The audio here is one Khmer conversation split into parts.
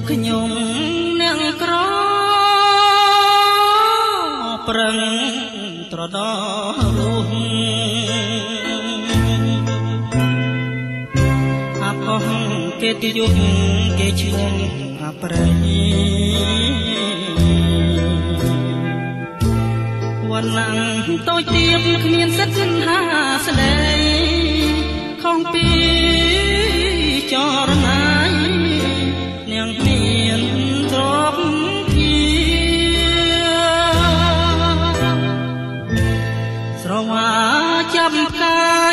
ខ្ញុំអ្នកក្រប្រឹងត្រដរស់អបអស់គេទីយុគគេឈ្មោះអប្រៃវណ្ណតូចទៀបគ្មានសិទ្ធិហាស្ដីខំពីចរណាយនាងមានទ្រពជាស្រវាចាប់ផ្កាយ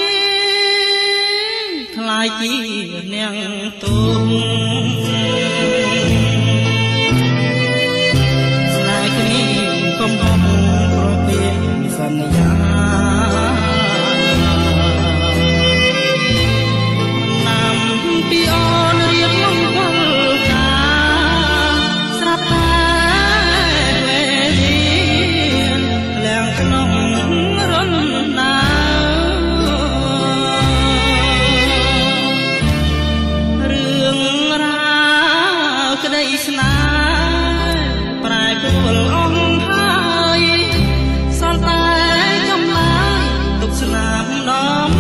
ខ្លាយជានាងទុំស្នេហ៍គ្នាកំហុសប្រពេញសន្យាពីអូនរៀបលំកលកាស្រាប់តែវេលាលៀងក្នុងរលដារឿងរ៉ាវក្តីស្នេហ៍ប្រែប្រួលអស់ហើយសល់តែចំណាយទុកស្នាមដំ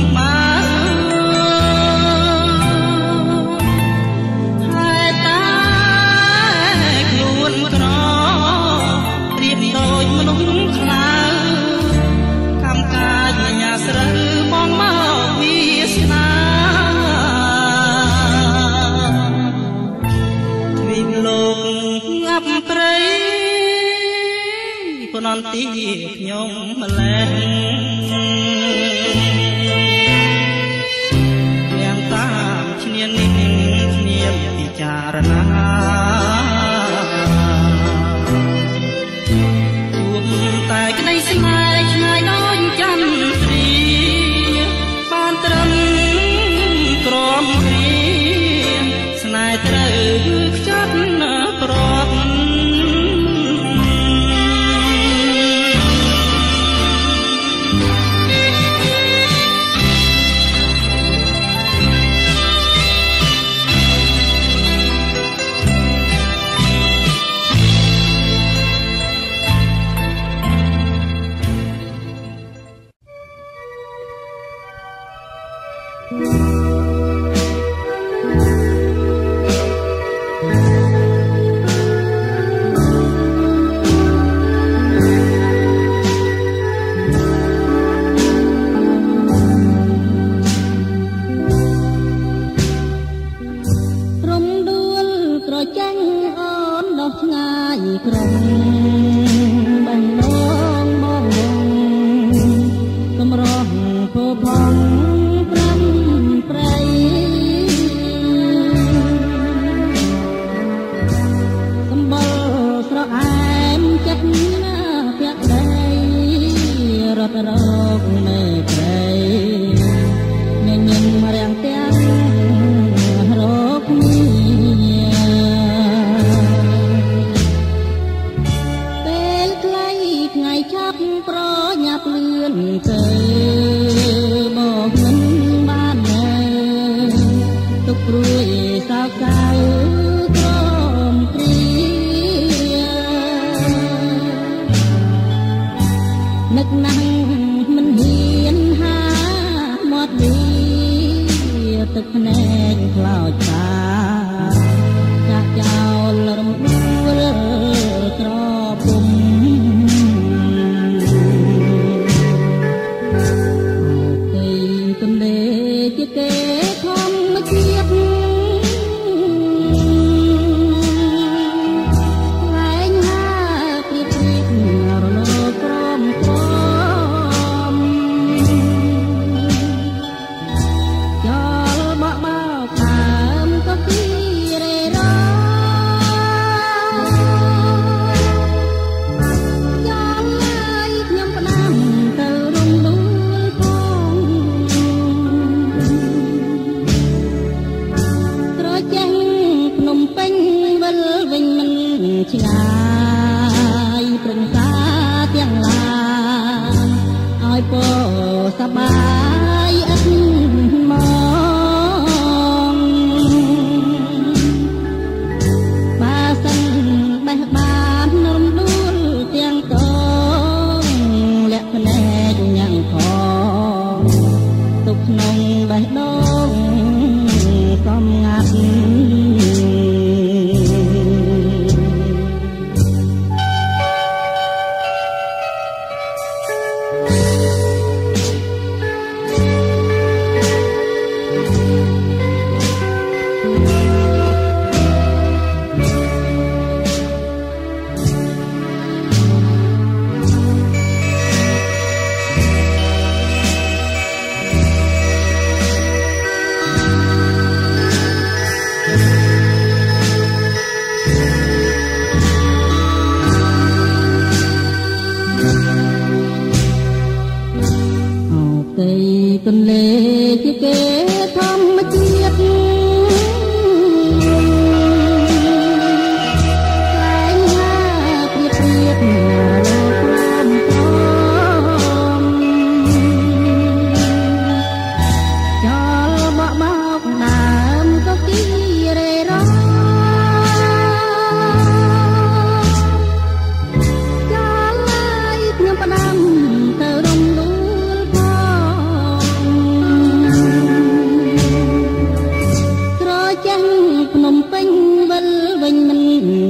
នន្ទីខ្ញុំម្លេះយ៉ាងតាមឈ្នានីសឈ្នានពិចារណាជួបតែក្តីស្នេហ៍ឆ្ងាយដូចចន្ទស្រីបានត្រឹមក្រមគ្រាស្នេហ៍ត្រូវខ្ចាត់ប្រត់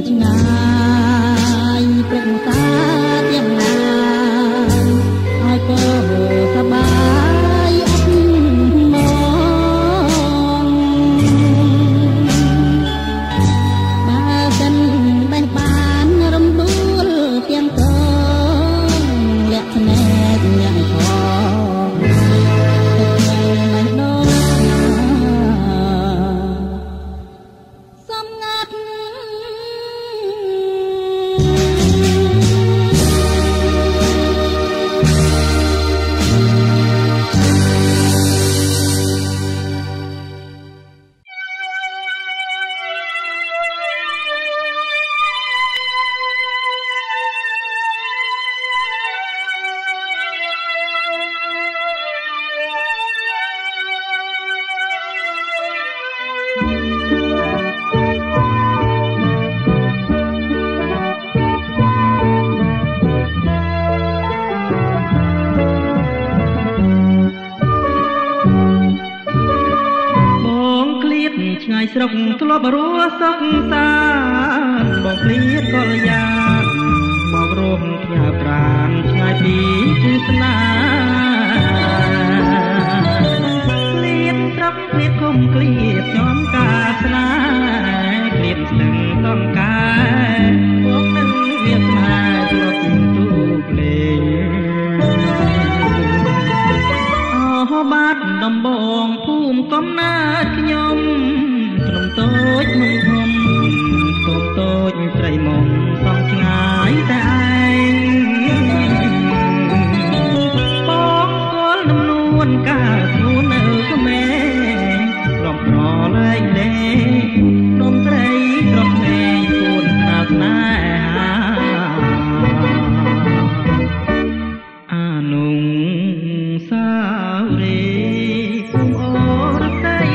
ឆ្ងាយព្រឹកតាទាំងណាឲ្យក៏សប្បាយអត់មកបើសិនបេះបានរំដួលទាំងកងលាក់ភ្នែកញ៉ាំផងទឹកក្នុងមិនដស្រុកធ្លាប់រស់សុខសាន្តបងឃ្លៀតកល្យានមករស់ផ្ញើប្រាណឆ្ងាយពីទស្សនាឃ្លៀតស្រុកឃ្លៀតគុំឃ្លៀតចំការស្នេហ៍ឃ្លៀតស្ទឹងសំកាពួកនឹងវាស្នេហ៍ទ្រពជាទូភ្លេងអោបាទដំបងភូមិកំណើតខ្ញុំតូចមុំធំតូចតូចត្រីមុំសំឆ្ងាយតែឯងបងស្គាល់ដំនួនកាស្នួននៅក្មេងក្រំប្រលែងលេនំត្រីក្រំពេងគួនស្នាស្នេហាអានុងសារីគុំអូរស្រី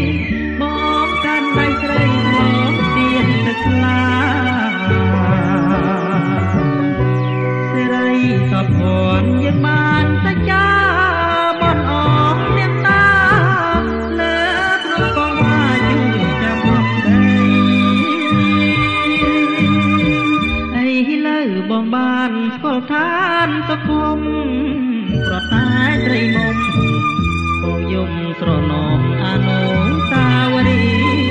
សេរីសពភ័ណ្ឌយើងបានតែចាបនអងនាងតាលើព្រោះកងអាយុចាំមកដីអីលើបងបានស្គាល់ឋានសុខុមប្រតែត្រីមុំបងយំស្រណំអនុស្សាវរីយ៍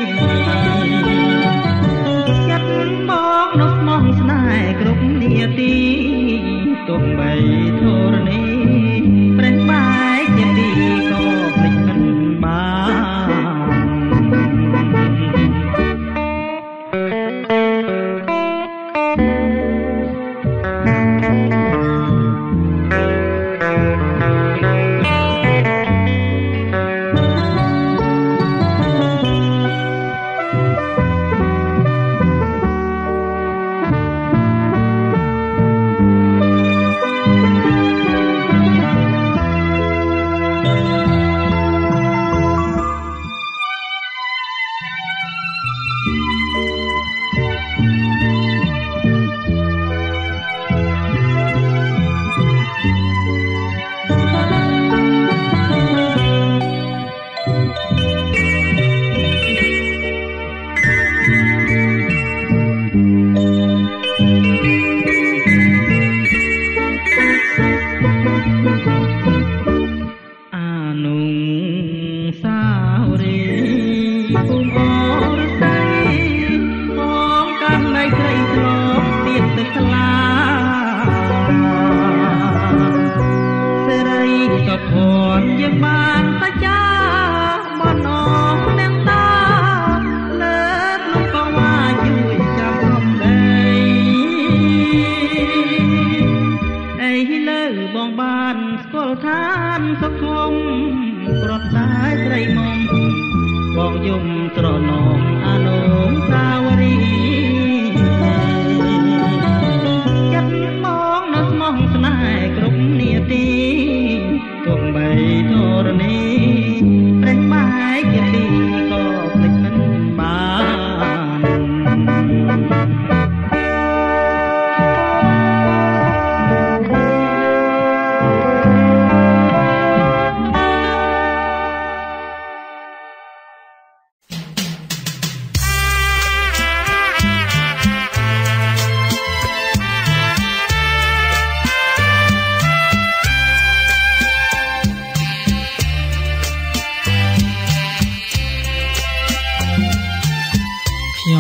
បងនោះស្មោះស្នេហ៍គ្រប់នាទីទុំបីធរណីប្រេះបែកជាទីក៏ភ្លេចមិន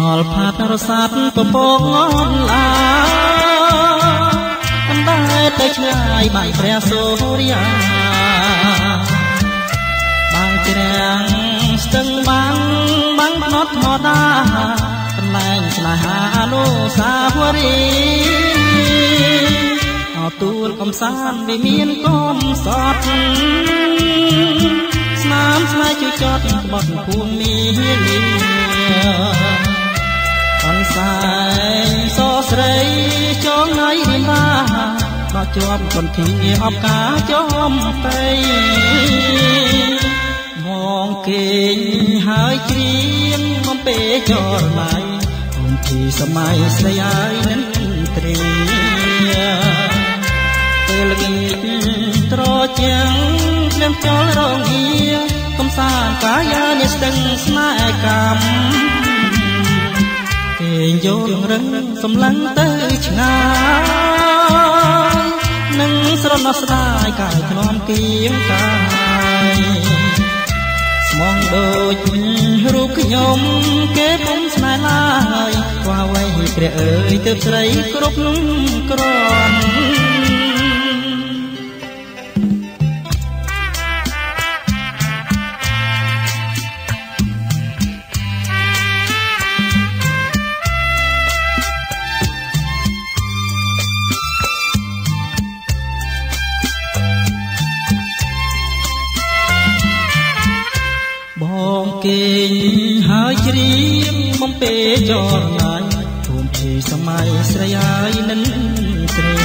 ល់ផាត់រសាត់ពពកងន់ឡាអណ្ដែតទៅឆ្ងាយបាញ់ព្រះសូរិយាបាំងច្រាំងស្ទឹងបាំងភ្នត់ធម្មតាកន្លែងស្នេហាអនុសាវរីយ៍អទូលកំសាន្តវិមានកំសត់ស្នាមស្នេហ៍ជួយចត់ក្បត់ភួងមានអនសែងសស្រីចងថ្ងៃរៀនបាដកជាប់គន្ធាអបការចំបៃមងគេងហើយច្រៀងអំពេចរណៃអំពីសម័យស្រីហើយនឹងត្រីពេលល្ងាចត្រជាងភ្លៀងចោលរងអៀកំសាន្តកាយានេះស្ទឹងស្នេហ៍កម្មគេងយល់រឹងសម្លឹងទៅឆ្ងាយនឹងស្រណោះស្ដាយកាយធ្នមគៀងកាយស្មងដូចរូបខ្ញុំគេពុំស្នេហ៍ឡើយខ្វះអ្វីព្រះអើយទើបស្រីគ្រប់គ្រាន់បងគេងហើយច្រៀងបំពេចរណៃភូមិពីសម័យស្រីហើយនឹងត្រី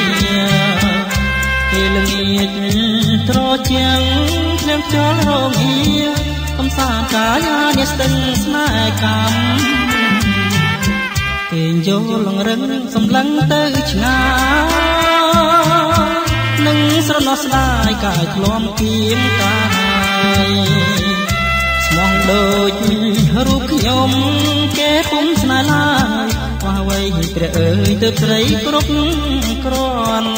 ពេលល្ងាចត្រជាងភ្លៀងចោលរងអៀកំសាន្តកាយានេះស្ទឹងស្នេហ៍កម្មគេងយល់រឹងសម្លឹងទៅឆ្ងាយនឹងស្រណោះស្ដាយកាយធ្លំគៀងកាយស្មងដូចរូបខ្ញុំគេពុំស្នេហ៍ឡើយខ្វះអ្វីព្រះអើយទើបស្រីគ្រប់គ្រាន់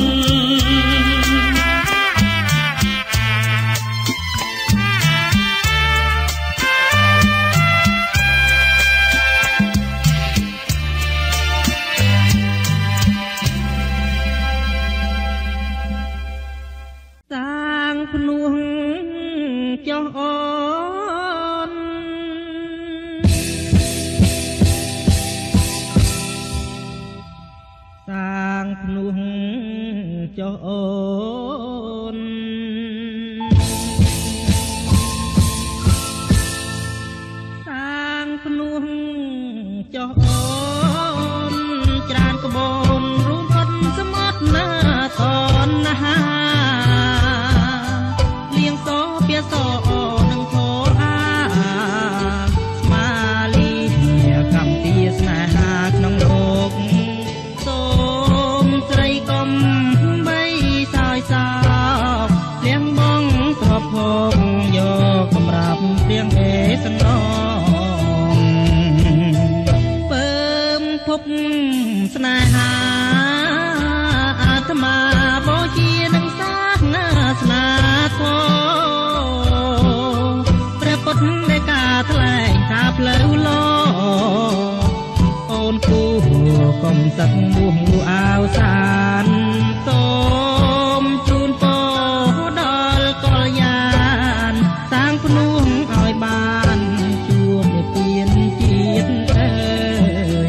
សាងភ្នោះចោះអូនសាងភ្នោះចោះអូនសាងភ្នោះចោះអូនច្រានក្បូនរូបផុតសមុទ្រណាតនណាលៀងសោពាសោនឹងធរអាស្មាលីកម្មទីស្នេហាក្នុងលោកសូមស្រីកុំបីសោយសោកលៀងបងទ្របភពយកសម្រាប់ព្រៀងអេសណងពើមភពស្នេហាអាត្មាបូជានឹងសាសនាស្នាធម៌ព្រះពុទ្ធនៃការថ្លែងថាផ្លូវលោអូនគូកុំសឹកមោះអាវសានសូមជូនពរដល់កល្យានសាងភ្នោះឲ្យបានជួបនិព្វានជាតិអើយ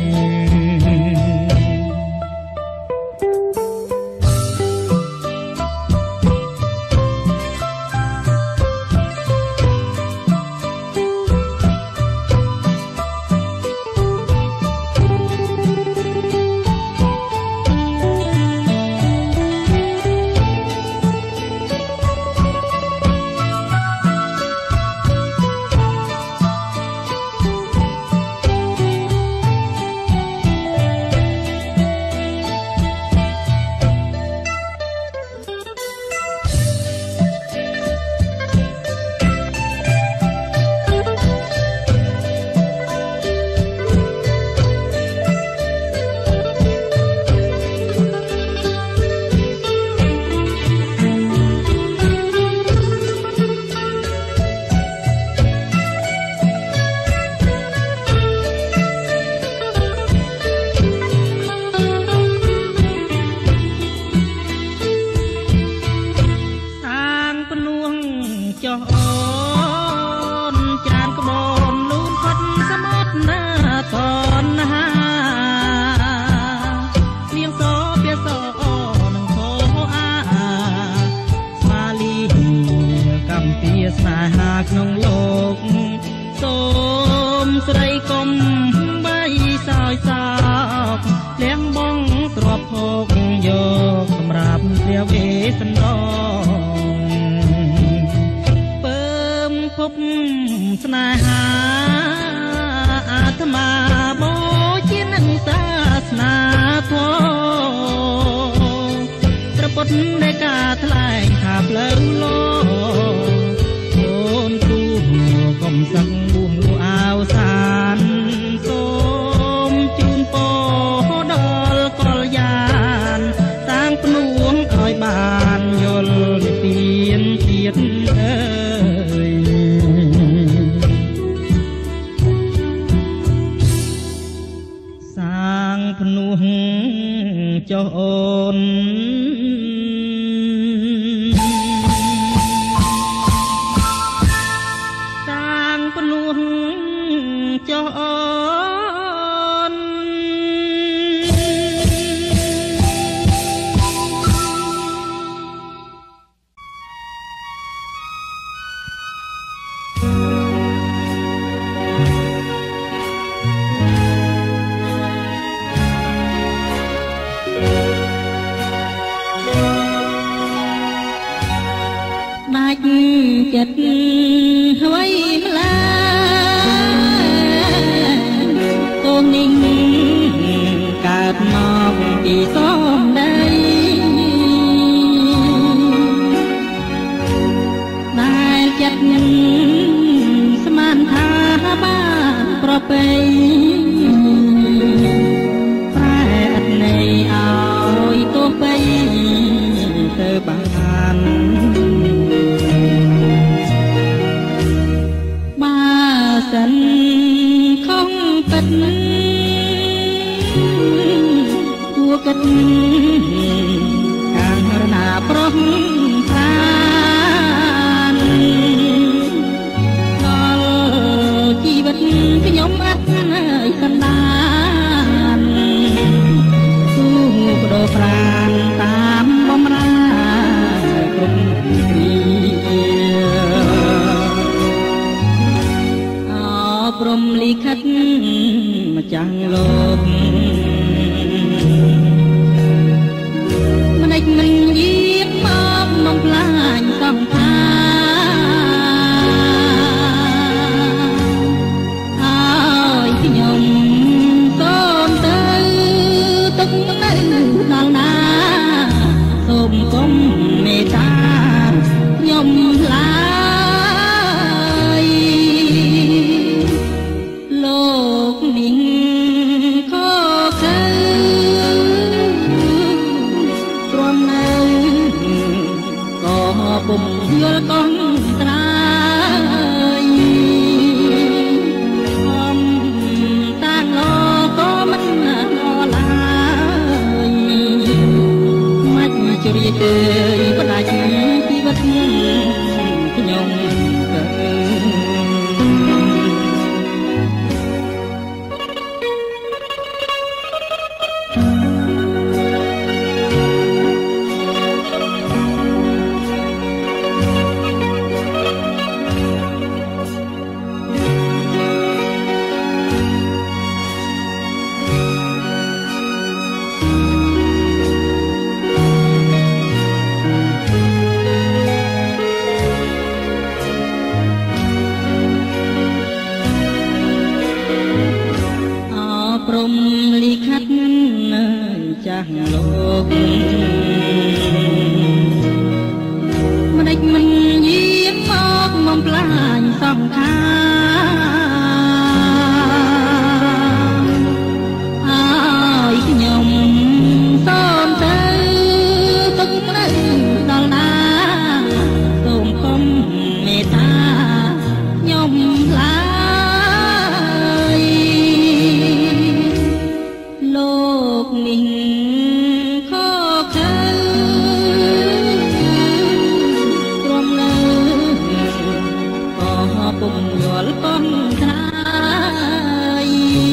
នេហាអាត្មាបូជានឹងសាសនាធម៌ព្រះពុទ្ធនៃការថ្លែងថាផ្លូវលោកអូនគូកុំសឹងបួងលួអាវសានសូមជូនពរដល់កលយានសាងភ្នួងឲ្យបានយល់និព្វានជាតិអើយសាងភ្នួងចុះអូនសាងភ្នួងចុះអូនដាច់ចិត្តអ្វីម្ល៉េះកូននេះកើតមកពីសំដីដែលចិត្តស្មានថាបានប្រពៃប្រែអត់នៃឲ្យទោះបីទៅបានសិនខំពិតគួរគិតកាលណាប្រុសប្រានដល់ជីវិតខ្ញុំអត់ឲ្យកណ្ដាលគូបដូរប្រានតាមបំរាគ្រប់គ្រាព្រមលិខិតម្ចាស់លោកម្នេចមិនយាបមកបំផ្លាញសង្ខារហើយខ្ញុំសូមទៅទុកនៅដល់ណាសូមកុំមេត្តាខ្ញុំឡាលោកនេះខកទៅព្រមនៅក៏ពុំយល់កងត្រាយអំតាំងក៏មិនឡើយមិនជ្រាបទេបដាច់ជីវិតខ្ញុំព្រមលិខិតចាស់លោកម្ដេចមិនយាបមកបំផ្លាញសង្ខារហើយខ្ញុំសូមទៅទុកនៅដល់ណាសូមកុំមេត្តាខ្ញុំឡាលោកនេះខកទៅព្រមនៅក៏ពុំយល់កងត្រាយ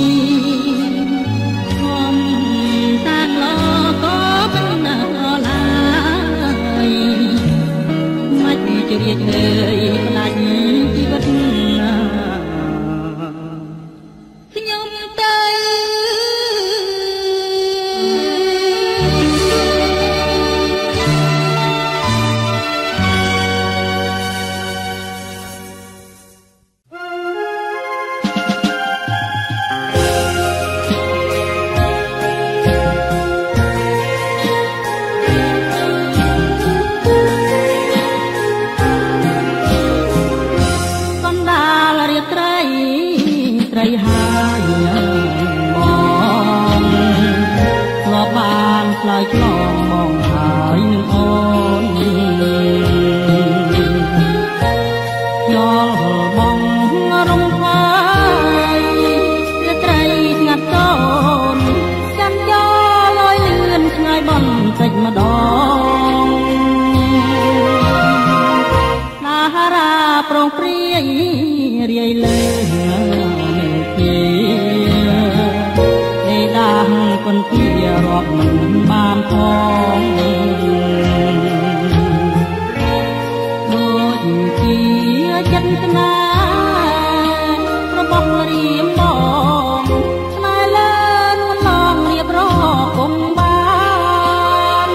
ខ្ញុំសាងឡក៏មិនឡើយមិនជ្រាបទេផ្ដាច់ជីវិតខ្ញុំទៅ Thank you. ត្រីហើយបងធ្លាប់បានឆ្លើយឆ្លងមកហើយនឹងអូនយល់បងរំខានត្រីស្ងាត់កូនចាំយកលយលឿនឆ្ងាយបន្តិចម្ដងតារាប្រងព្រាយរាយលើមេជាឯដាស់គុនពីរាប់មិនបានផងដូចជាចិត្តស្នេហ៍របស់រៀមបងស្នេហ៍លើនួនឡងរៀបរកុំបាន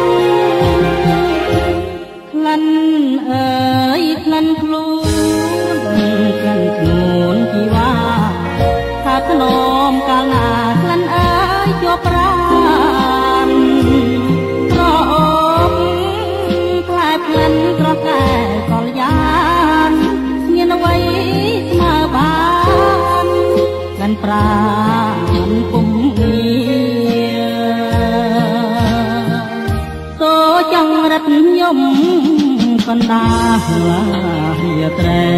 ក្លិនអើយក្លិនខ្លួនក្លិនខ្លួនជីវ៉ាថាធ្នមកាលណាក្លិនអើយជាប់ប្រាណប្រអប់ខ្លែក្លិនក្រតែកលយានមានអ្វីស្មើបានក្លិនប្រាណពុំងារសូចង្រិតយំកណ្ដាលរាត្រី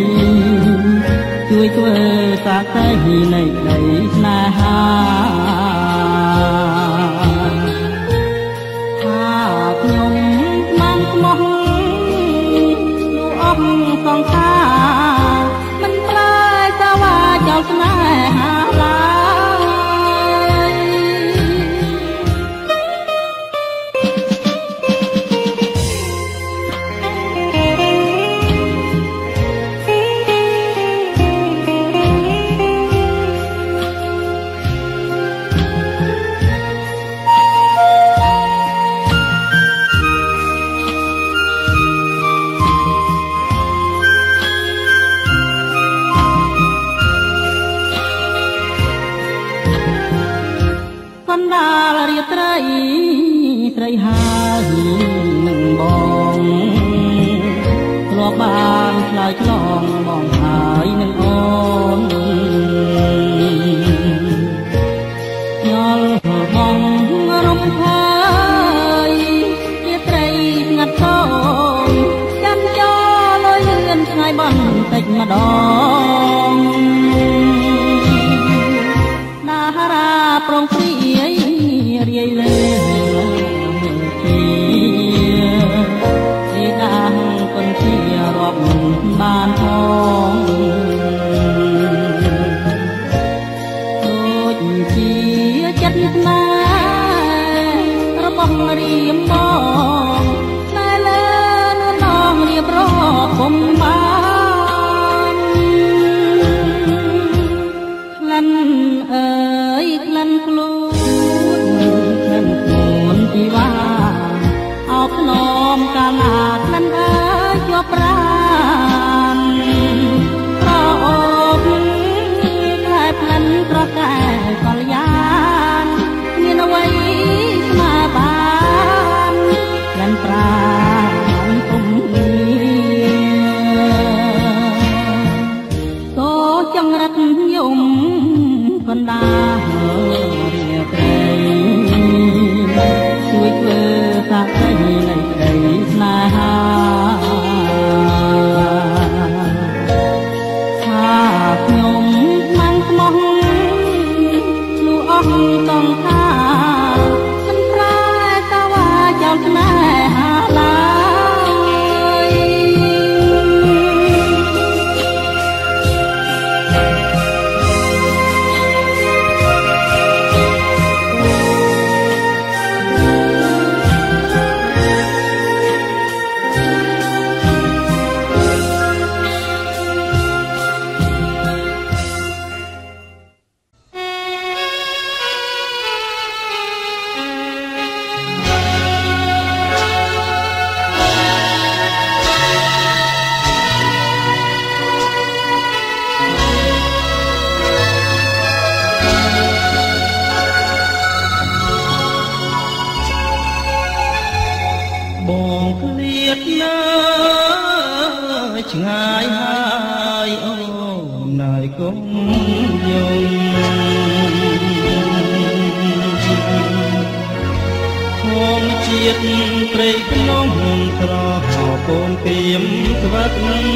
ជួយធ្វើសាក្សីនៃដីស្នេហាថាខ្ញុំបានស្មោះលោកអស់សង្សារមិនប្រែសាវាចោលស្នេហាឡើយកណ្ដាលរាត្រីត្រីហើយនឹងបងធ្លាប់បានឆ្លើយឆ្លងបងហើយនឹងអូនយល់បងរំខានរាត្រីស្ងាត់កូនចាំយកលយលឿនឆ្ងាយបន្តិចម្ដងតារាប្រងព្រាយរាយលើជាឯដាស់គុនជារាប់មិនបានផងដូចជាចិត្តស្នេហ៍របស់រៀមបងតែលើនួនឡងរៀបរកពុំបានក្លិនអើយក្លិនខ្លួនក្លិនខ្លួនជីវ៉ាអោបឡំកាលណាក្លិនអើយជាប់ប្រាណប្រអប់ខ្លែក្លិនត្រតែកលយានមានអ្វីស្មើបានក្លិនប្រាណពុំងារសូចង្រិតយំកណ្ដាលរាត្រីជួយធ្វើសាក្សីនៃដីស្នេហាថាខ្ញុំបានស្មោះលោកអស់សង្សារមិនប្រែសាវាចោលស្នេហាឡើយកុំយំធម្មជាតិព្រៃភ្នំត្រហកូនពីមស្វាត់នឹង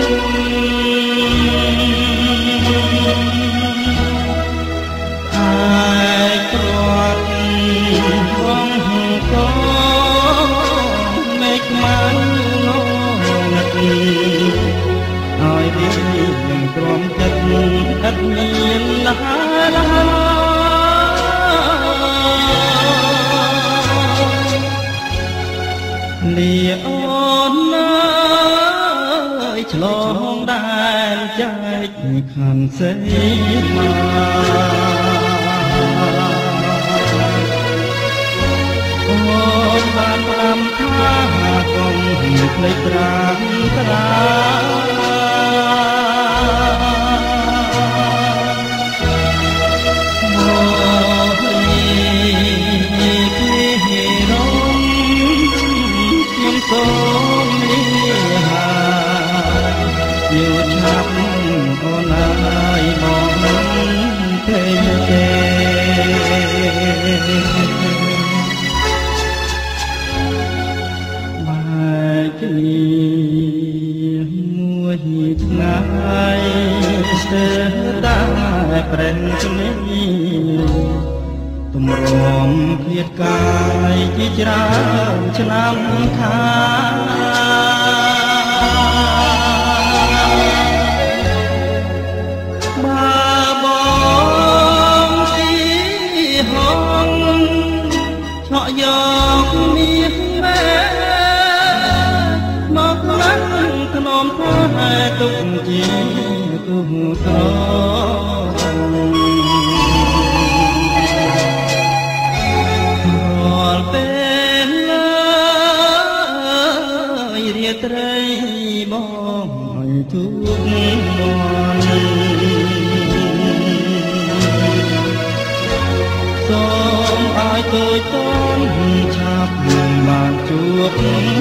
ហើយព្រាត់បងកោមេឃមកនៅហើយវានឹងទ្រាំចិត្តឥតមានណាលាអូនណាយឆ្លងដែនចែកខានសេមាអូនបានប្រាំថាកុំភ្លេចត្រាំត្រាសូមលាយោឆាប់អូនហើយមកទេបែកគ្នាមួយថ្ងៃស្ទើរតែប្រេងគ្នាទម្រាំឃ្លាតកាយជាច្រើនឆ្នាំខាបើបងទីហងឆក់យកមាសមែមកឡើងក្នុងផ្ទៃទុកជាទុកត្រត្រីបងជួបមកសូមឲ្យតូចតូចឆាប់បានជួប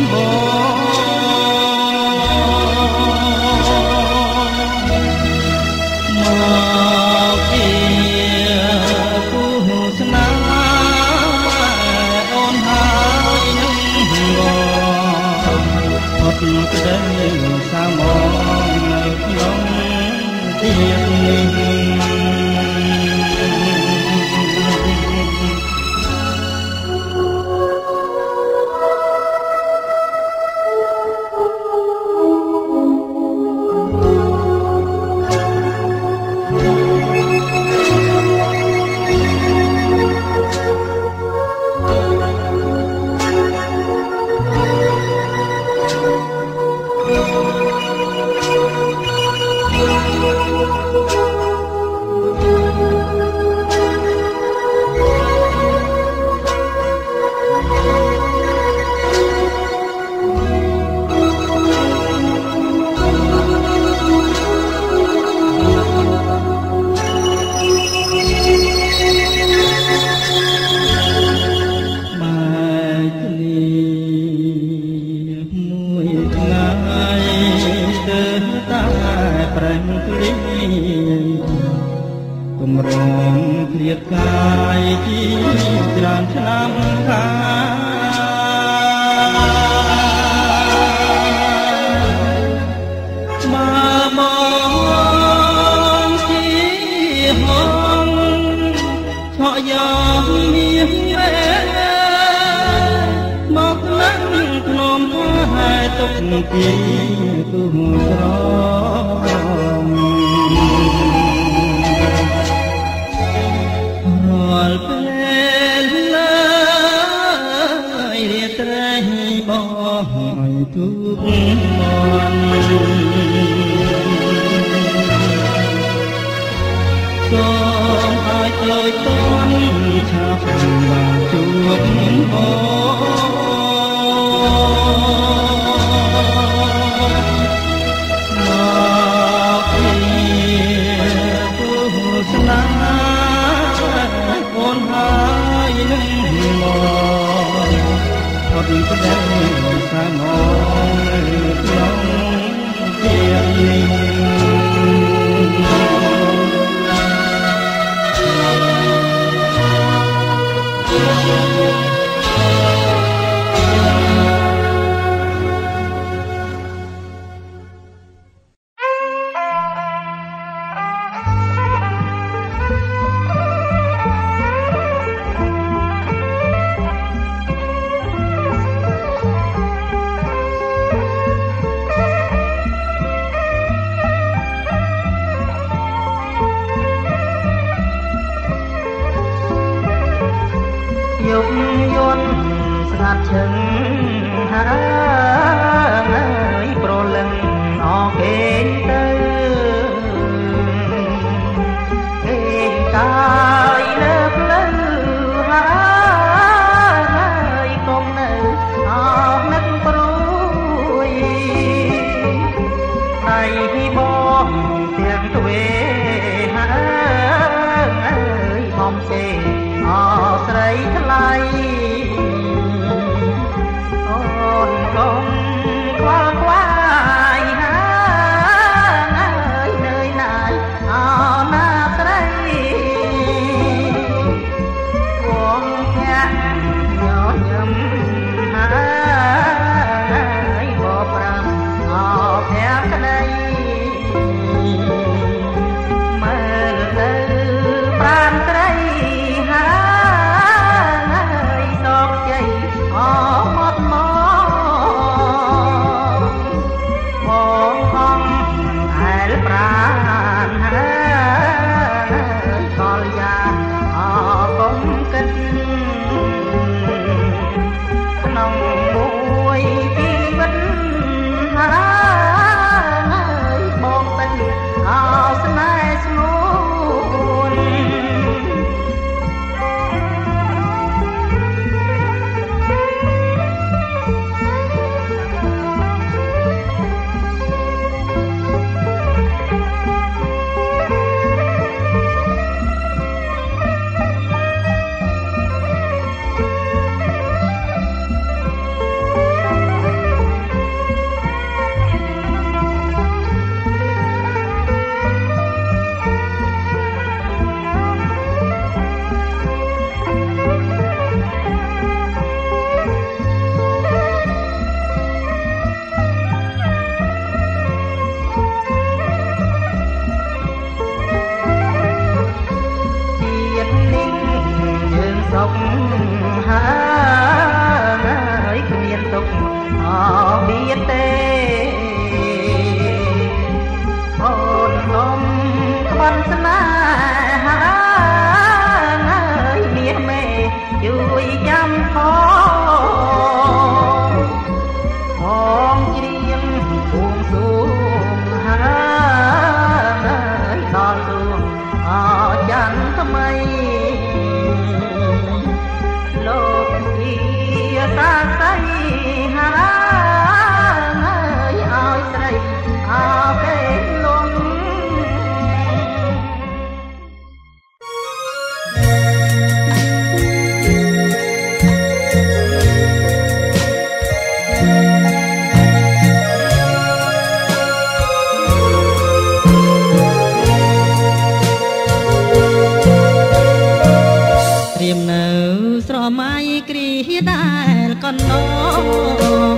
មកជាគូស្នេហ៍អូនហើយនឹងអត់ក្តីសាមងនៅក្នុងទៀតនេះគំរំឃ្លាតកាយជាច្រើនឆ្នាំខាបើបងជាហងឆក់យកមាសមកឡើងក្នុងហើយទុកពីទូស្ររាល់ពេលឡើយរាត្រីបងទូកមកសូមឲ្យតូចតូចឆាប់បានជួបអូនហើយនឹងមកអត់ក្តីសាមងនៅក្នុងជានេះនស្នេហាមានមេជួយចាំផងច្រៀងបួងសួងហើយដល់សួងអចាន់ថ្មីលោកជាសាស័យហើយឲ្យស្រីអើគេលងស្រមៃគ្រីដែលកណ្ដង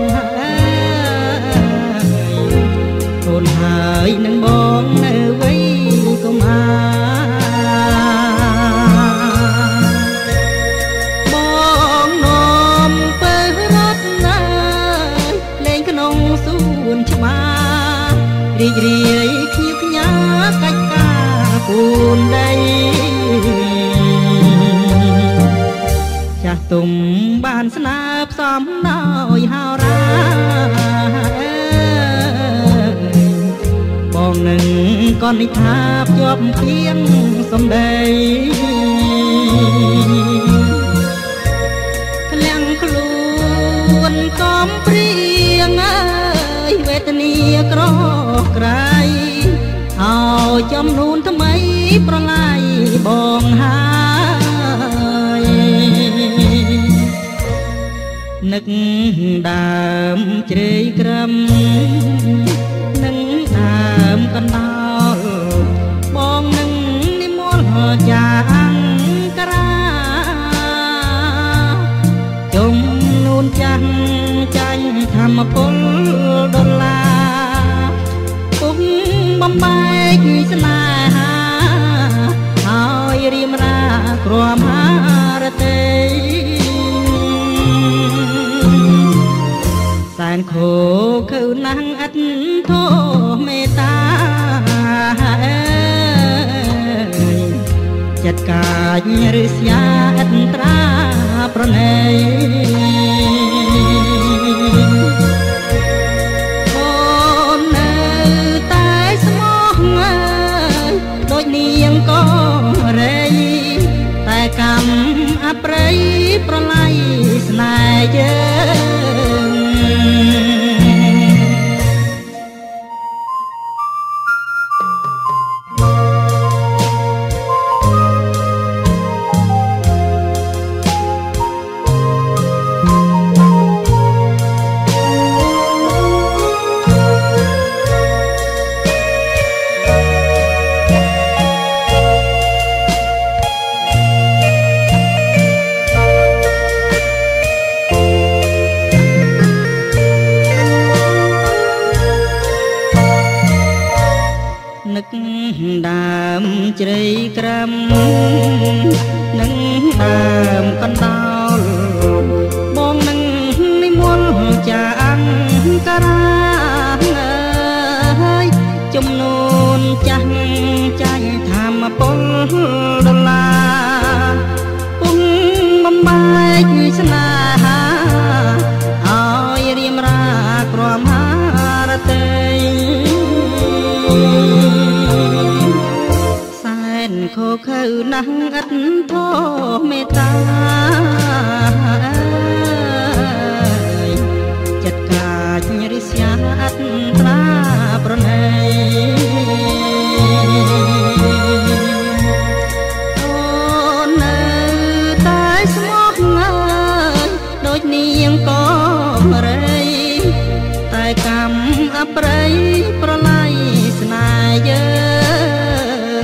ហើយកូនហើយនឹងបងនៅវ័យកុមារបងនាំពើរត់ណាលេងក្នុងសួនច្បាររីករាយគ្នាផ្ញើកាច់ការពូនដីចាស់ទុំបានស្នើផ្សំដោយហោរាបងនឹងកននិថាភ្ជាប់ពីងសំដីក្លៀងខ្លួនកំព្រៀងអើយវេទនាក្រក្រៃឲ្យចំនួនថ្មីប្រឡាយបងហើយនឹកដើមជ្រៃក្រឹមនឹងដើមកណ្ដោលបងនឹងនិមលចាអង្គរាចំនួនចាស់ចាញ់ធម្មពលដុល្លារពុកបំបែកស្នេហាហើយរៀមរាក្រមហារតីសែនខូខើណាស់ឥតធមមេត្តាចិត្តកាយរិស្យាឥតត្រាប្រណីអូននៅតែស្មោះដូចនាងក៏រៃតែកម្មអប្រៃប្រឡ័យស្នេហ៍យើងនឹកដើមជ្រៃក្រឹមនឹងដើមកណ្ដោលបងនឹងនិមលចាអង្គរាហើយចំនួនចាស់ចាញ់ធម្មពលដុល្លារពុំបំបែកស្នេហាឲ្យរៀមរាក្រមហារតីខូខើណាស់ឥតធមមេត្តាចិត្តកាចរិស្យាឥតត្រាប្រណីអូននៅតែស្មោះដូចនាងក៏រៃតែកម្មអប្រៃប្រឡ័យស្នេហ៍យើង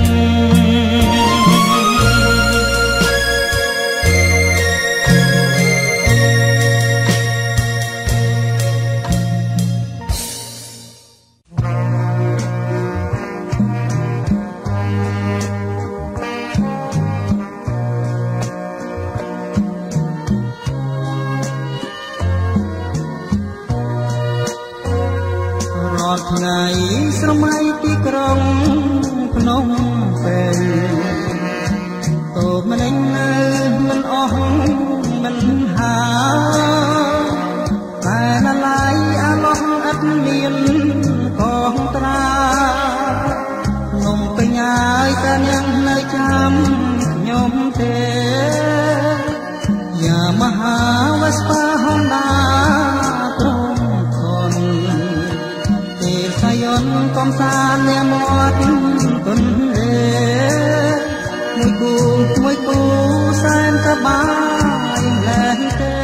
ពេញហើយតើនាងនៅចាំខ្ញុំទេយ៉ាមហាវស្បាហុនដាត្រង់ខនទេសយន្តកំសាន្តនាមាត់ទុនមួយគូសែនសប្បាយលែងទេ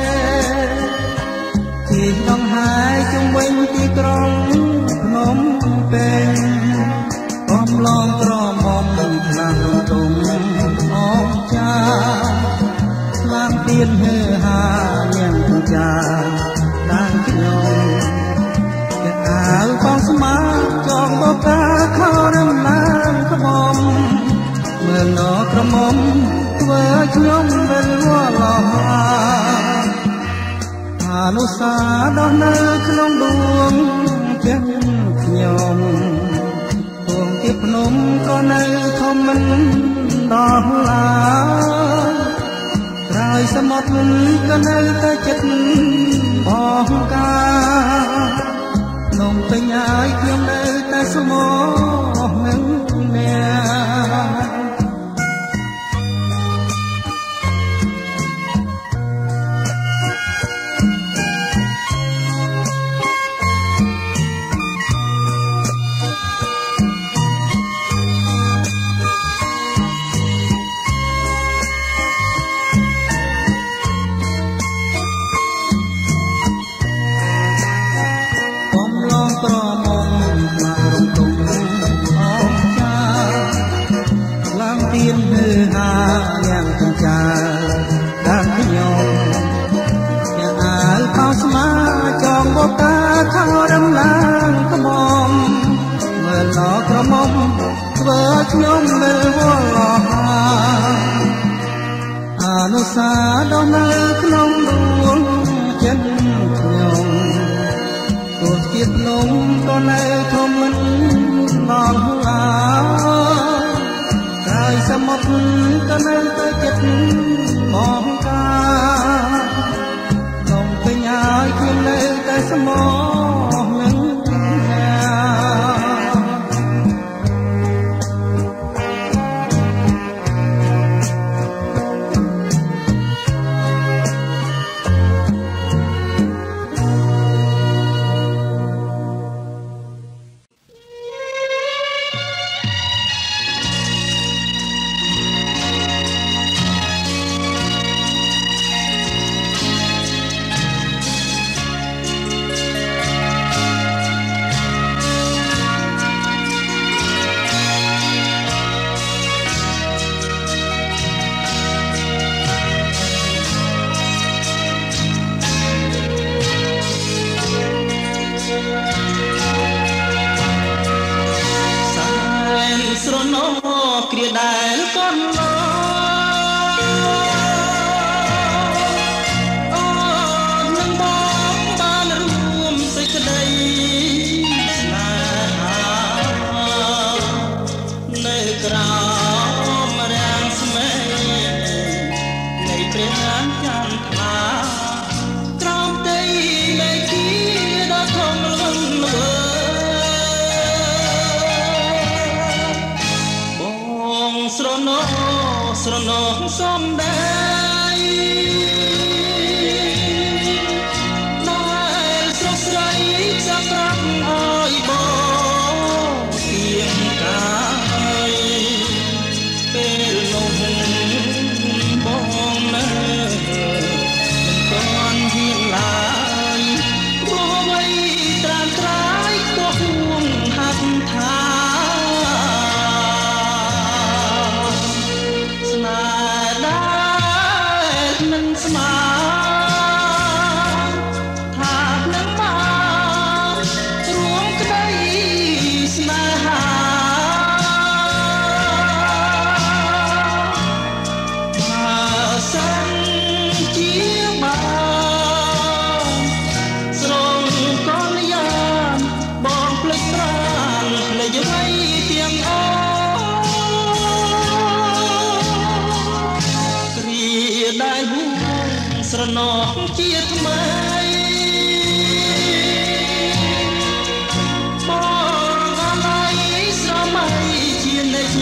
ទីដងហើយជុំវិញទីក្រុងភ្នំពេញកំឡងក្រមុំខ្លាំងទុំអងចាខ្លាំងទៀនហឺហានាងទូចាដានខ្ញុំគេអាវបងស្មាចងបកាខោរំឡានក្បំមើលណក្រមុំធ្វើខ្ញុំវិលវល់ឡោះអនុសាដោះនៅក្នុងដួងចិត្តខ្ញុំពួងទីភ្នំក៏នៅធំមិនដល់ឡាក្រោយសមុទ្រក៏នៅតែចិត្តបងកានំពេញហើយខ្ញុំនៅតែស្មោះនឹងអ្នកយ៉ាងចង្ចាដានខ្ញុំយ៉ាងអាវខោស្មាចងបកាខោរំឡានក្បំមើលឡក្រមុំធ្វើខ្ញុំវិលវល់ឡោះអនុសាដោះនៅក្នុងដួងចិត្តខ្ញុំទោះជាភ្នំក៏នៅធំមិនដល់ឡាហើយសមុទ្រក៏នៅតែចិត្តបងកានំពេញហើយខ្ញុំនៅតែស្មោះនឹងគ្រាដែលកូនឡអូននឹងបងបានរួមសេចក្តីស្នេហានៅក្រោមរាំងស្មេនៃព្រះច័ន្ទថ្លាក្រោមដីនៃជីដ៏ធំលងលើស្រណោសំដែងដែលស្រស់ស្រីចាប់ប្រាប់ឲ្យបងទៀងកាយពេលនោះបងនៅមិនទាន់ហ៊ានឡើយព្រោះអ្វីត្រាំត្រាយខ្ទាស់ហួងហាត់ថាស្រណោជាថ្មីបងអមៃស្រមៃជានិច្ច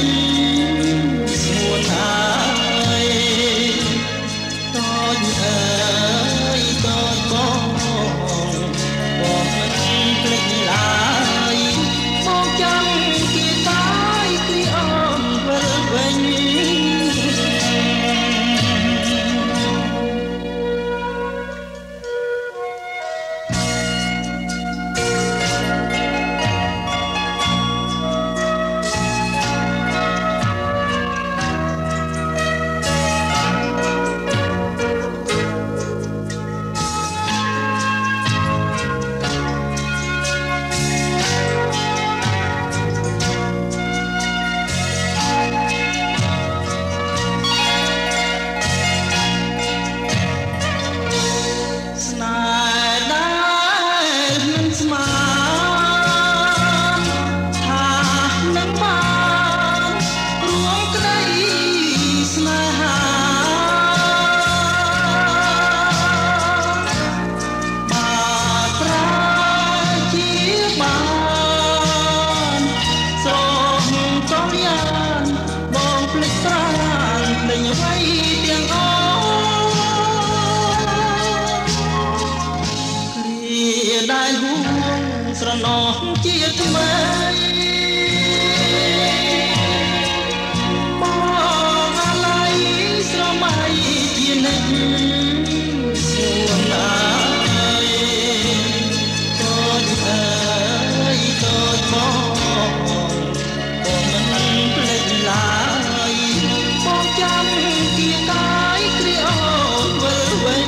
បងអាឡ័យស្រមៃជានិច្ចសួនណាយតូចអើយតូចបងមិនភ្លេចឡើយបងចាំគៀកាយគ្រាអូនវិលវិញ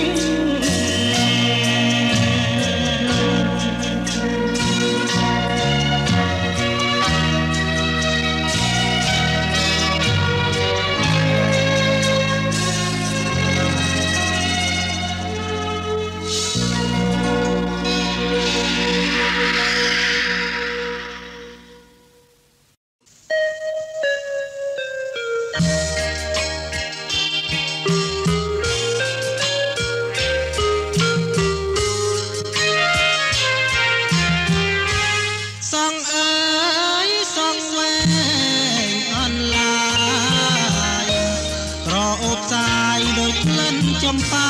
ចំប៉ា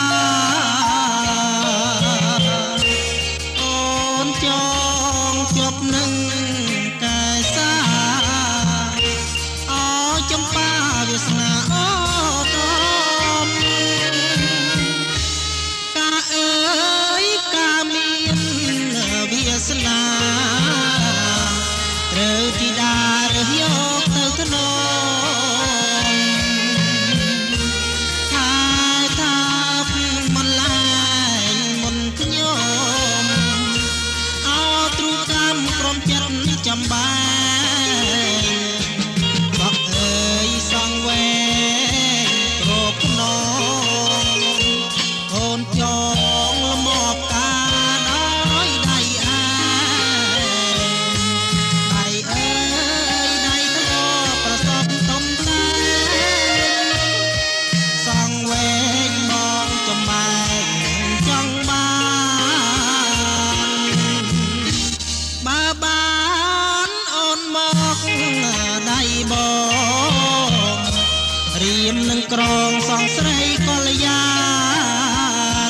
អូនចងជាប់នឹងកែសាអូចំប៉ាវាសនាអូតមកាអើយកាមានវាសនាត្រូវទីដារើសយកទៅធ្នមចំបាយបកអើយសងវែងគ្របខ្នងអូនចងលមបកាដោយដៃអាដៃអើយដៃធ្ងរប្រសពទុំតែសងវែងមកចំបាយចង់បានដៃបងរៀមនឹងក្រងសងស្រីកល្យាន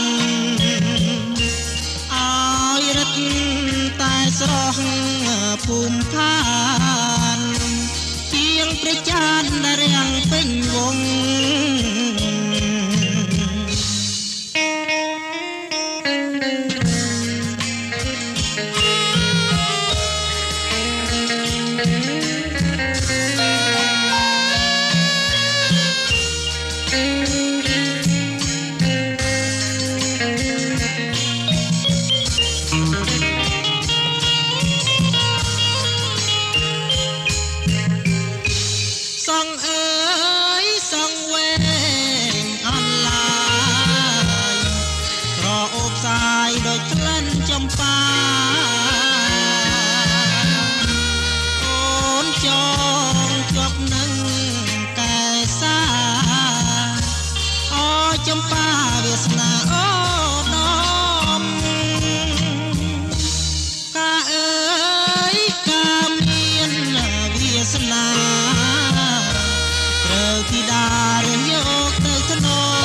ឲ្យរឹតតែស្រស់ភូមិឋានជាងព្រះចានដែលរាំងពេញវងដោយក្លិនចំប៉ាអូនចងជាប់នឹងកែសាអូចំប៉ាវាសនាអូនំកាអើយកាមានវាសនាត្រូវធីតារៀនយកទៅធ្នម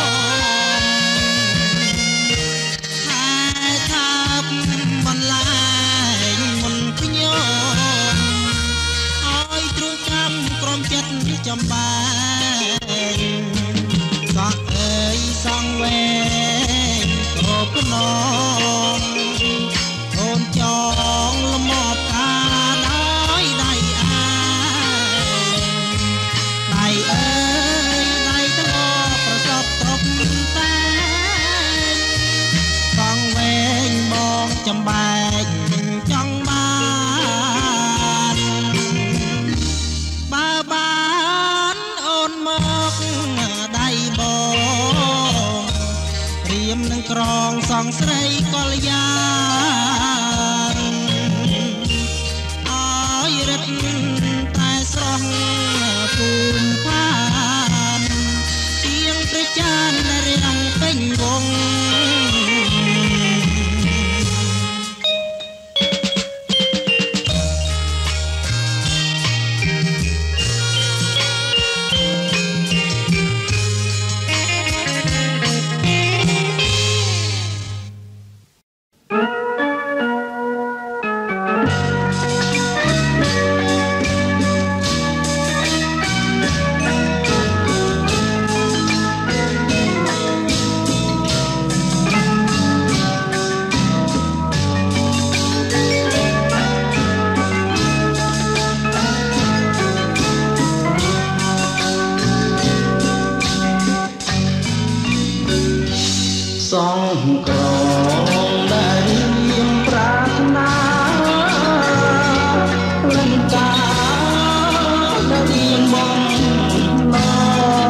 បន្លែងមុនខ្ញុំឲ្យទ្រូងចាំក្រំចិត្តចំបែងសក់អើយសងវែងគ្របខ្នងអូនចងលមបកាដោយដៃអាដៃអើយដៃថ្ងរប្រសពត្រប់តែសងវែងបងចំបែកចង់បានអូនមកដៃបងរៀមនឹងក្រងសងស្រីកល្យានឲ្យរឹតតែស្រស់ភូមិឋានជាងព្រះចានដែលរាំងពេញវងងក្រងដែលមានប្រាថ្នាលំកាដែលមានបងឡង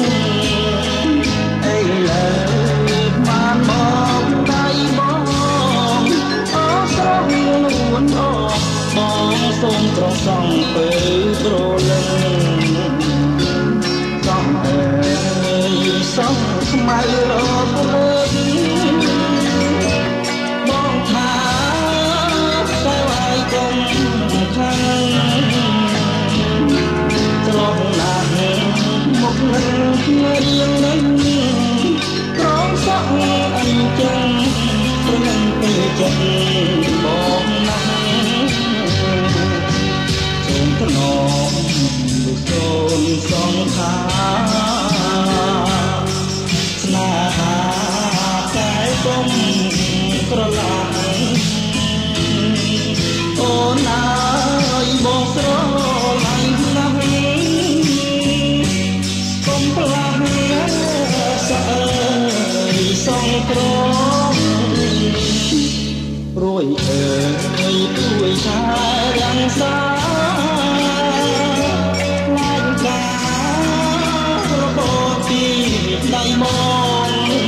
អីលើបានបងដៃបងអូស្រងនួនអូបងសូមត្រង់សងពេលប្រលឹងសំអើយសំខ្មៅរកលើបងថាទៅហើយកុំខាងឆ្លងណាស់មកនឹងគ្នារៀងនឹងក្រងសក់អីចឹងព្រឹងពេលចិត្តបងណាស់សូមថ្នមលោកសូនសងខាស្នេហាតែគុំក្រឡាអូនអើយបងស្រឡាញ់ណាស់កុំផ្លាស់សើសងក្រមរួយអើយជួយឆារាំងសាឡាញ់ការរបពីដៃមក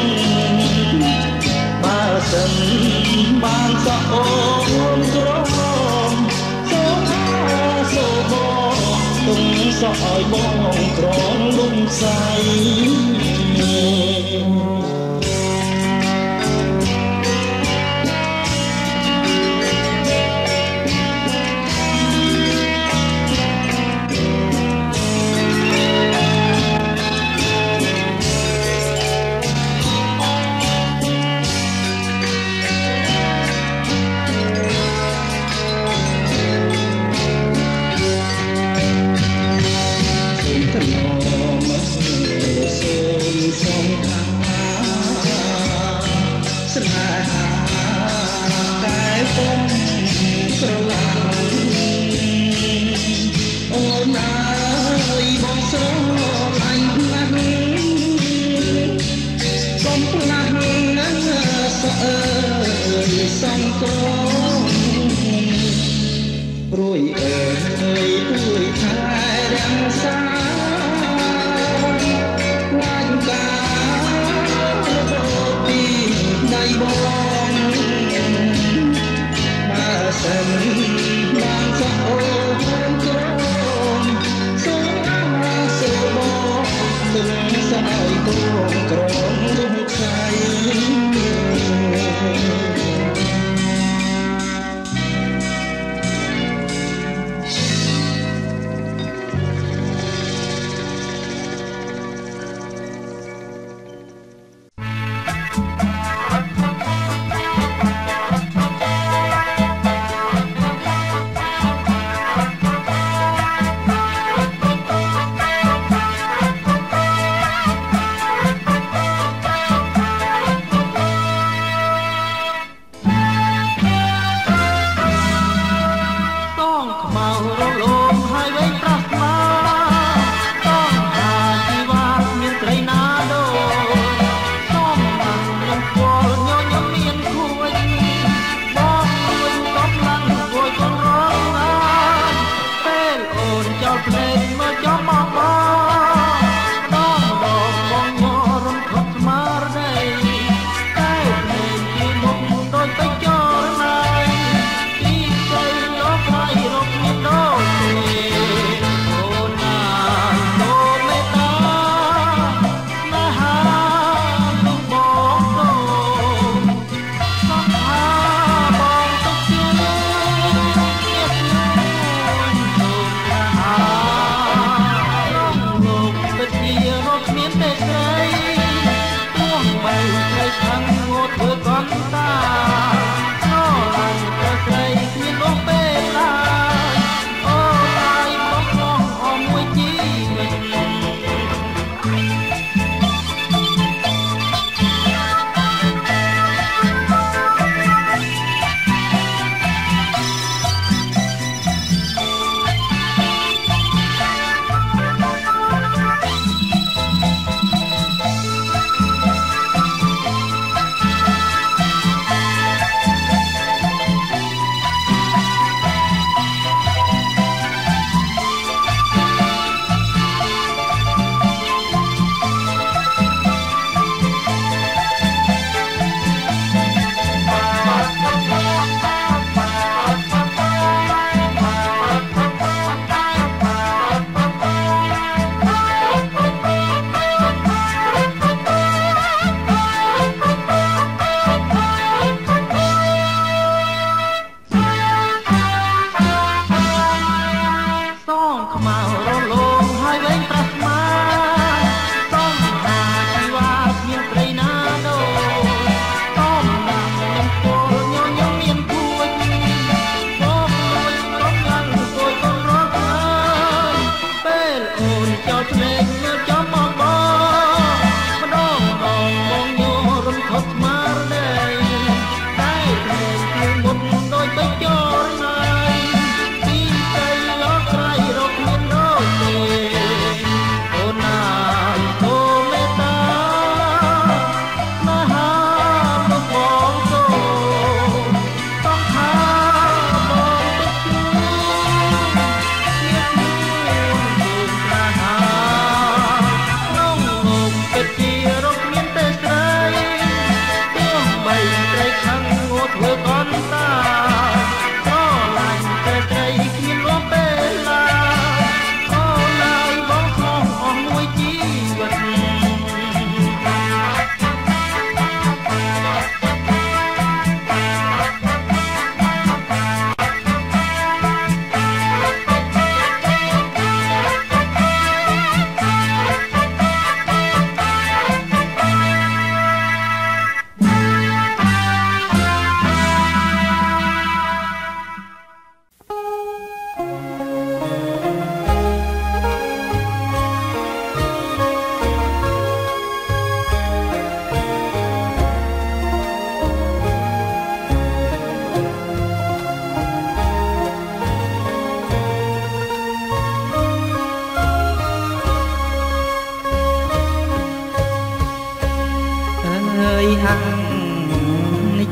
បើសិនបានសក់អូនក្រមសូមសូមបងទុំសក់ឲ្យបងក្រងលំសៃថ្នមសូមសងខា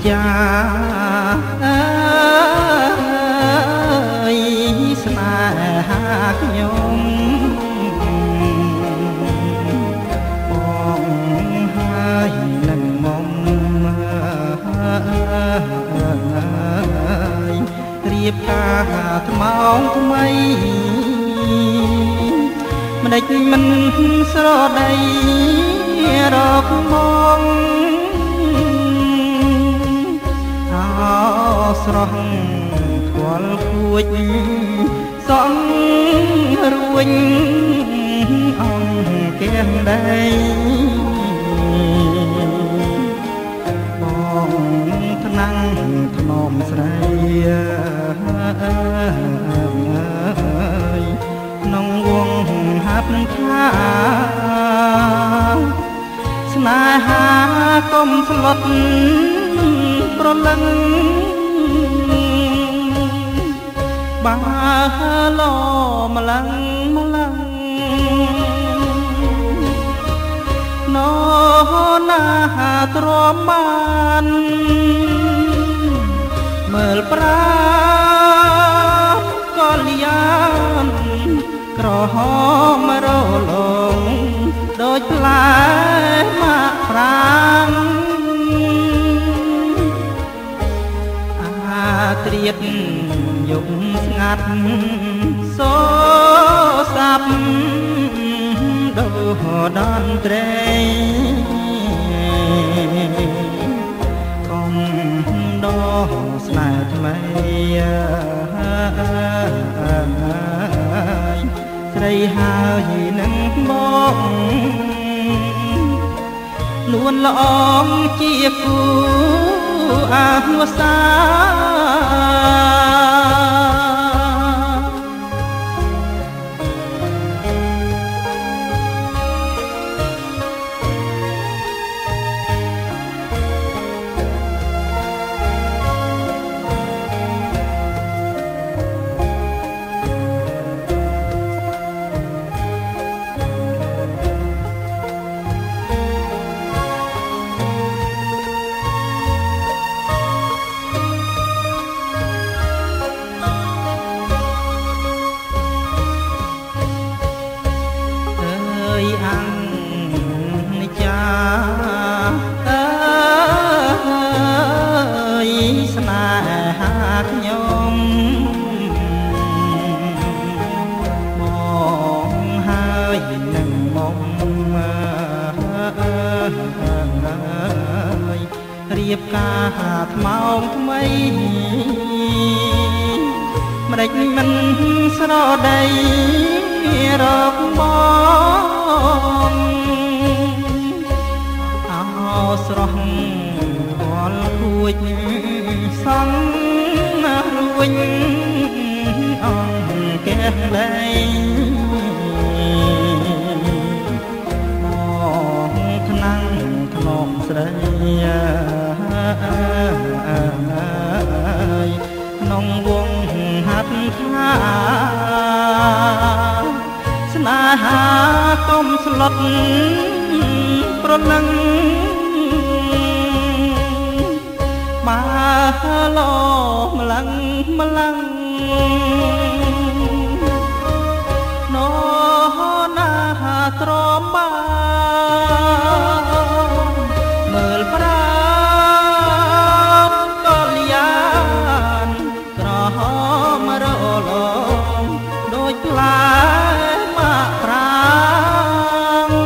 ចាអើយស្នេហាខ្ញុំបងហើយនឹងមុំរៀបការថ្មងថ្មីម្ដេចមិនស្រដីរកមកអោស្រស់ខ្វល់គួចសងរួញអង្គាំដីបងថ្នាំងថ្នមស្រីក្នុងវងហាប់នឹងថាស្នេហាកុំស្លុតប្រលឹងបើឡម្លឹងម្លឹងណោណាទ្រាំបានមើលប្រាកលយានក្រហមរលងដូចផ្លែមាក់ប្រាំងអាត្រៀតយប់ស្ងាត់សូសាប់ដូដនត្រេកុំដោស្នេហ៍ថ្មីស្រីហើយនឹងបងលួនល្អងជាគូអាហួសារៀបការថ្មងថ្មីម្ដេចមិនស្រដីរកបងអោស្រស់វល់គួចសងរួញអង្គាំដីមកថ្នាំងថ្នមស្រីក្នុងវងហាត់ថាស្នេហាកុំស្លុតប្រលឹងបើឡម្លឹងម្លឹងណោណាទ្រាំបានមើលប្រាដូចផ្លែមាក់ប្រាំង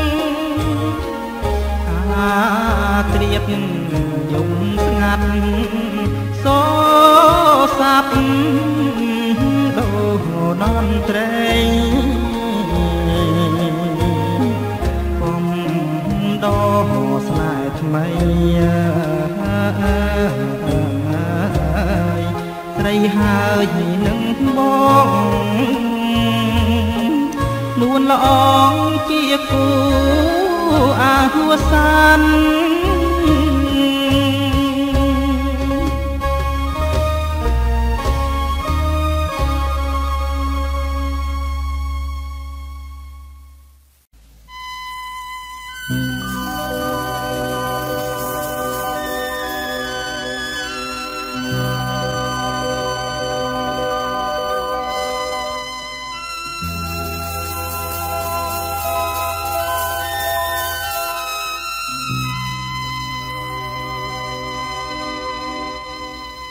អាត្រៀតយំស្ងាត់សូសាប់ដូដនត្រេកុំដោស្នេហ៍ថ្មីស្រីហើយនឹងបងនួនល្អងជាគូអាហួសានเ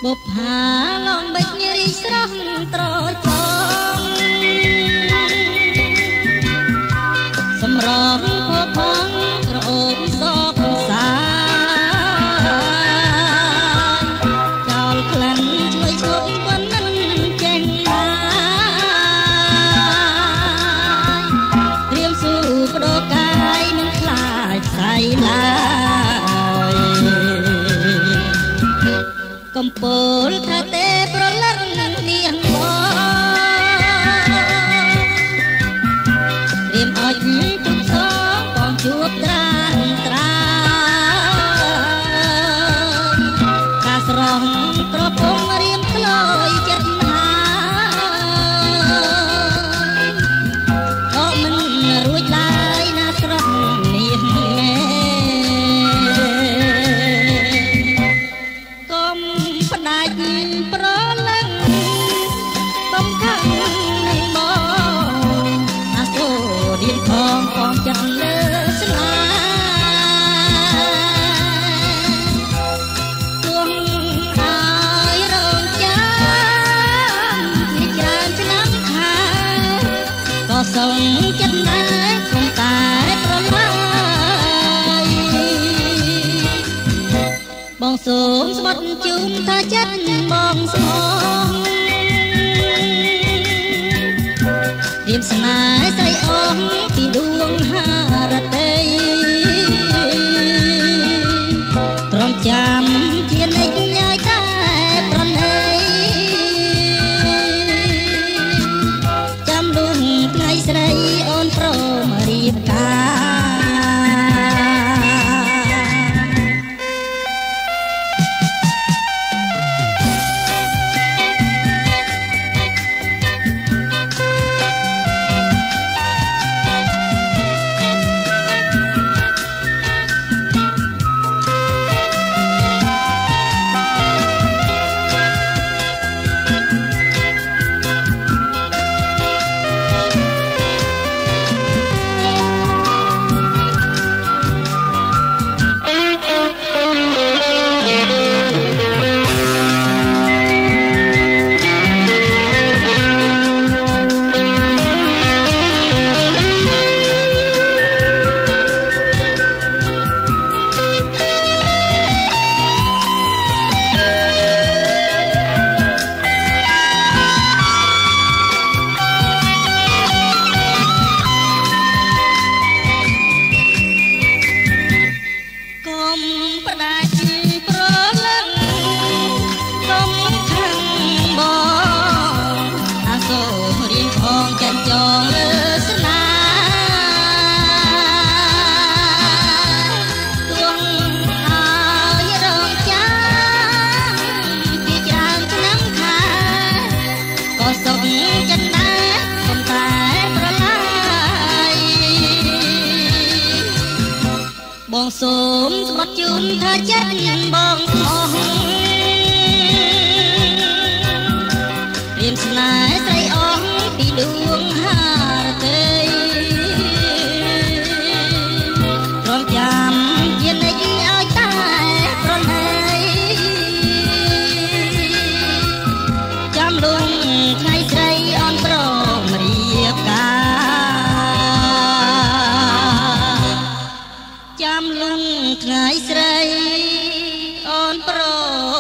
បុប្ផាឡងបិចរីស្រស់ត្រចង់សម្រងផោផងក្រអូបសពសាចោលក្លិនជួយឈប់ប៉ុណ្ណឹងចេញឡាយត្រៀមស៊ូបដូរកាយនឹងខ្លាចផ្សៃឡើយកំពូលថាទេប្រលឹងនាងបងត្រៀមអុចទុកសងបងជួបត្រានត្រាការស្រស់ក្រពំរៀមក្លោយចិត្តណាក៏មិនរួចឡើយណាស្រស់នាងកុំផ្ដាច់ប្រលឹងកំខាំងនេះមកអាសូររៀនផងផងចិត្តលើស្នាទួងឲ្យរងចាំពីច្រើនឆ្នាំខាក៏សងចិត្តណាគំតែប្រឡាយបងសូមស្បត់ជូនថាចិត្តបងស្មោះរៀបស្នេហ៍ស្រីអងពីដួងហារតីត្រង់ចាំជានិច្ចញ៉ាយតែប្រណីចាំលួងថ្ងៃស្រីអូនព្រមរៀបការបងសូមស្បត់ជូនថាចិត្តបងស្មោះរៀមស្នេហ៍ស្រីអងពីដួងហារតីព្រមចាំជានិច្ចឲ្យតែប្រណីចាំលួងថ្ងៃស្រីអូនព្រមរៀបការចាំលងថ្ងៃស្រីអូនប្រ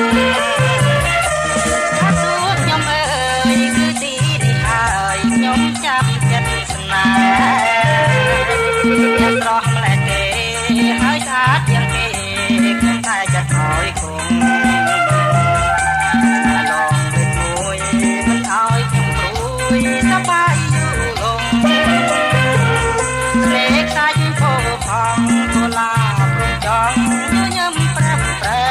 ខ្ញុំអើយគឺទីនេះហើយខ្ញុំចាប់ចិត្តស្នេហ៍ស្រស់ម្លេះទេហើយស្អាតជាងគេខ្ញុំតែចិត្តឲ្យគង់ឡងពេកមួយមិនឲ្យខ្ញុំព្រួយសប្បាយយូរលងលេខសាច់ពោផងកូឡាព្រមចង់ញញឹមប្រែប្រែ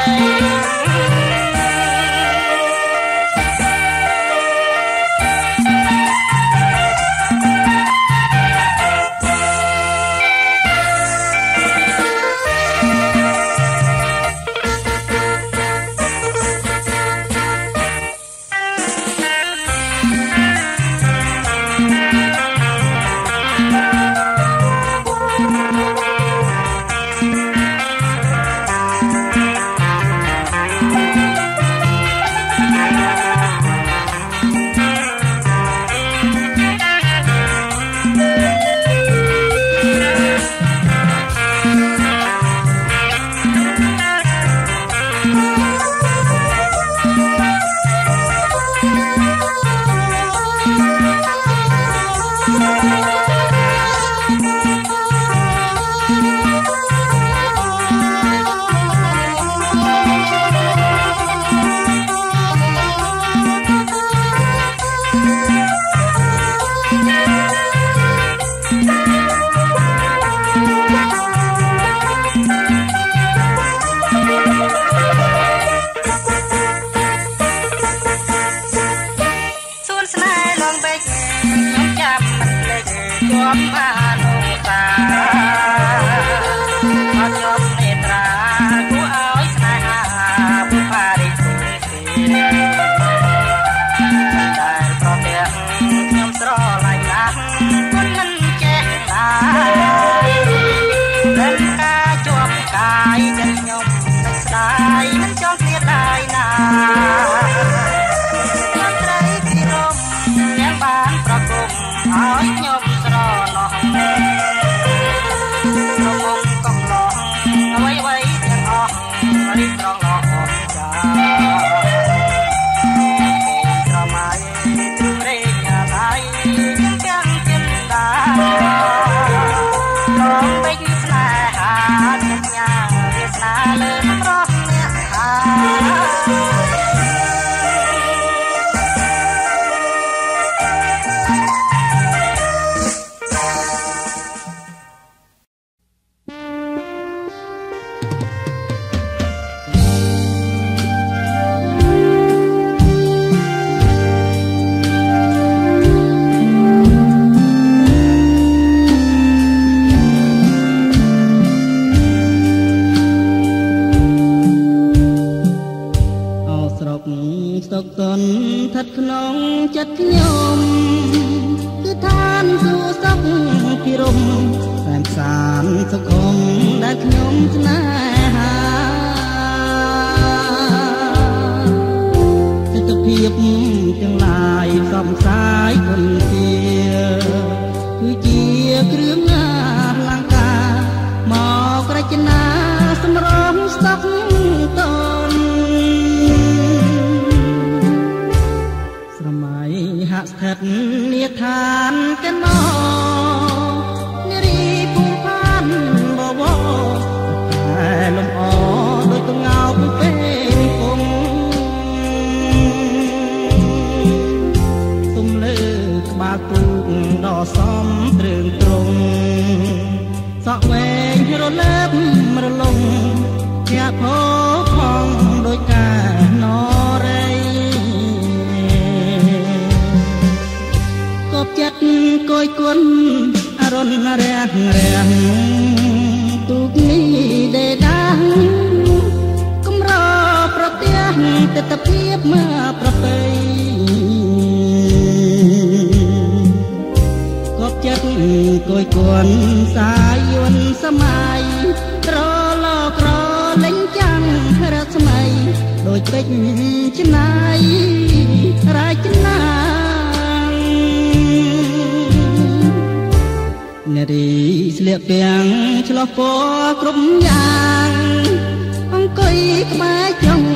ស្លៀកពាំងឆ្លោះពណ៌គ្រប់យ៉ាងអង្គុយក្បែរចុងស្ពា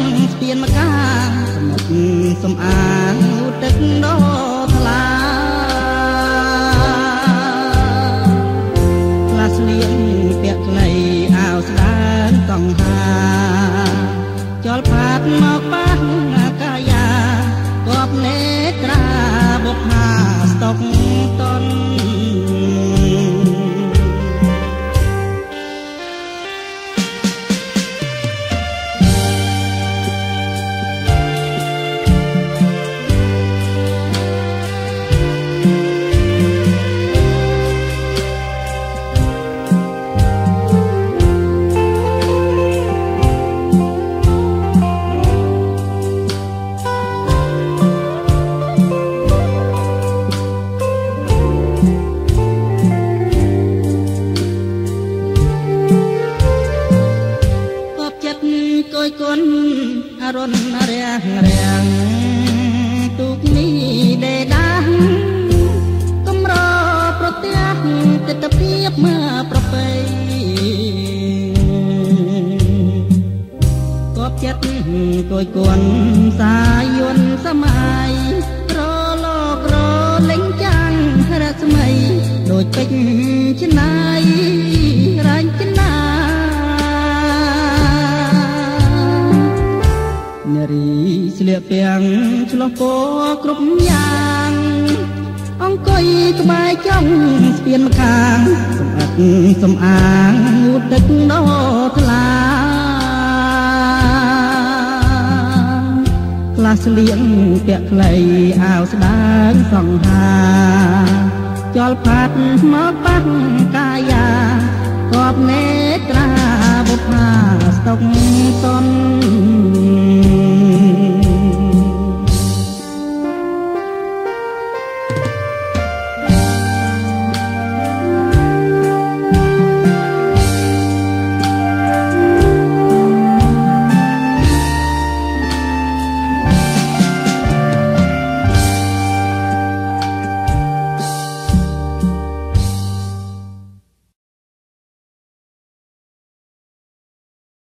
ពានមកកាសមុទ្រសំអាងទឹកដោថ្លាខ្លះស្លៀកពាក់ខ្លីអាវស្ដើងកង់ហាចលផាត់មកប៉ះកាយាគប់នេត្រាបុកហាស្តុកតន់គុណអរុនរាំងរាំងទូកនេះដេដាស់កំរប្រទះទិដ្ឋភាពមកប្រពៃគប់ចិត្តគយគុណសាយន្តសម័យរលករលេងចាំងរស្មីដូចពេជ្រច្នៃរាញ់ច្នៃនារីស្លៀកពាំងឆ្លុះពណ៌គ្រប់យ៉ាងអង្គុយក្បែរចង់ស្ពានម្ខាងសម្អិតសំអាងងូតទឹកដោថ្លាខ្លះស្លៀកពាក់ខ្លីអាវស្ដើងសង្ហាចលផាត់មកប៉ះកាយាគប់នេត្រាបុប្ផាស្តុកតន់